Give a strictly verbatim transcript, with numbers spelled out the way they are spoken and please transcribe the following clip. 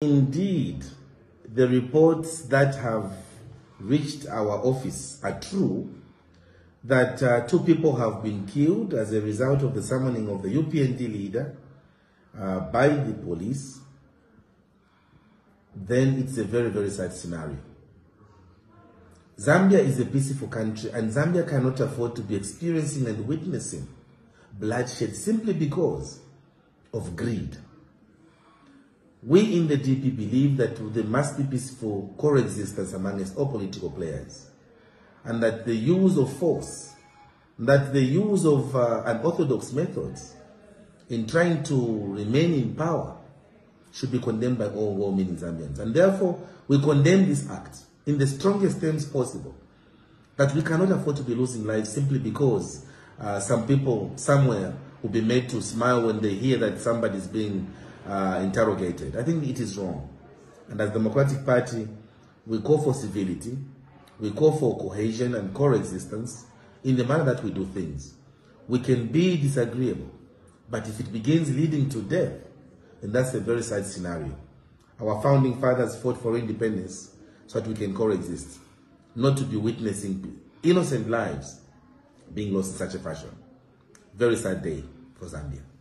Indeed, the reports that have reached our office are true, that uh, two people have been killed as a result of the summoning of the U P N D leader uh, by the police, then it's a very, very sad scenario. Zambia is a peaceful country, and Zambia cannot afford to be experiencing and witnessing bloodshed simply because of greed. We in the D P believe that there must be peaceful coexistence amongst all political players, and that the use of force, that the use of uh, unorthodox methods in trying to remain in power should be condemned by all well-meaning Zambians. And therefore, we condemn this act in the strongest terms possible, that we cannot afford to be losing lives simply because uh, some people somewhere will be made to smile when they hear that somebody is being uh, interrogated. I think it is wrong. And as the Democratic Party, we call for civility, we call for cohesion and coexistence in the manner that we do things. We can be disagreeable, but if it begins leading to death, then that's a very sad scenario. Our founding fathers fought for independence so that we can coexist, not to be witnessing innocent lives being lost in such a fashion. Very sad day for Zambia.